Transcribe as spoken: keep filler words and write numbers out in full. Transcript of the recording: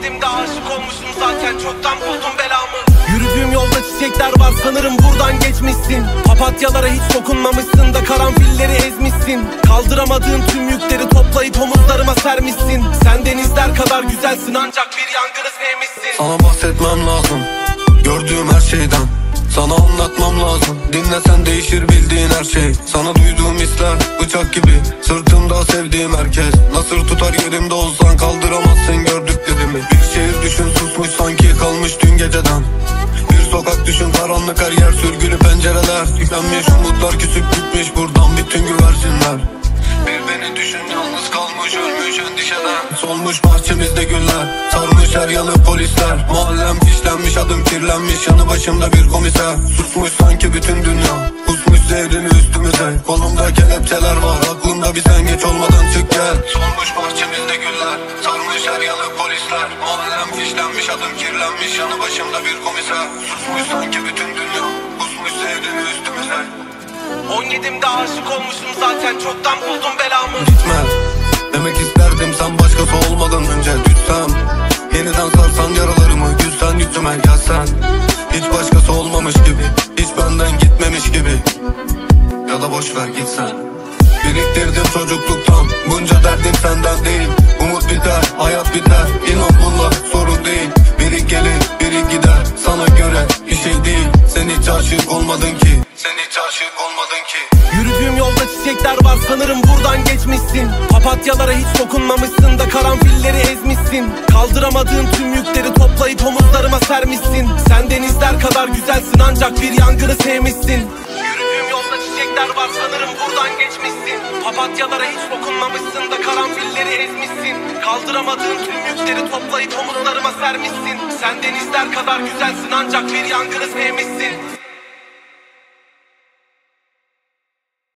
yedimde aşık olmuşum zaten, çoktan buldum belamı. Yürüdüğüm yolda çiçekler var, sanırım buradan geçmişsin. Papatyalara hiç dokunmamışsın da karanfilleri ezmişsin. Kaldıramadığın tüm yükleri toplayıp omuzlarıma sermişsin. Sen denizler kadar güzelsin ancak bir yangını sevmişsin. Sana bahsetmem lazım gördüğüm her şeyden, sana anlatmam lazım. Dinlesen değişir bildiğin her şey. Sana duyduğum hisler bıçak gibi sırtımda sevdiğim herkes. Nasır tutar yerimde olsan kaldıramazsın gördüklerimi. Bir şehir düşün susmuş sanki kalmış dün geceden. Bir sokak düşün karanlık her yer sürgülü pencereler. Tükenmiş umutlar küsüp gitmiş buradan bütün güvercinler. Bir beni düşün yalnız kalmış ölmüş endişeden. Solmuş bahçemizde güller, sarmış her yanı polisler. Mahallem fişlenmiş adım kirlenmiş yanı başımda bir komiser. Susmuş sanki bütün dünya, kusmuş zehrini üstümüze. Kolumda kelepçeler var aklımda bir sen geç olmadan çık gel. Solmuş bahçemizde güller, sarmış her yanı polisler. Mahallem fişlenmiş adım kirlenmiş yanı başımda bir komiser. Susmuş sanki bütün dünya, kusmuş zehrini üstümüze. On yedimde aşık olmuşum zaten, çoktan buldum belamı. Gitme demek isterdim sen başkası olmadan önce. Düşsem yeniden sarsan yaralarımı, gülsen yüzüme gelsen. Hiç başkası olmamış gibi, hiç benden gitmemiş gibi. Ya da boşver gitsen. Biriktirdim çocukluktan bunca derdim senden değil. Umut biter, hayat biter, inan bunlar sorun değil. Biri gelir, biri gider, sana göre bir şey değil. Sen hiç aşık olmadın ki, sen hiç aşık olmadın ki. Yürüdüğüm yolda çiçekler var, sanırım buradan geçmişsin. Papatyalara hiç dokunmamışsın da karanfilleri ezmişsin. Kaldıramadığın tüm yükleri toplayıp omuzlarıma sermişsin. Sen denizler kadar güzelsin ancak bir yangını sevmişsin. Yürüdüğüm yolda çiçekler var, sanırım buradan geçmişsin. Papatyalara hiç dokunmamışsın da karanfilleri ezmişsin. Kaldıramadığın tüm yükleri toplayıp omuzlarıma sermişsin. Sen denizler kadar güzelsin ancak bir yangını sevmişsin.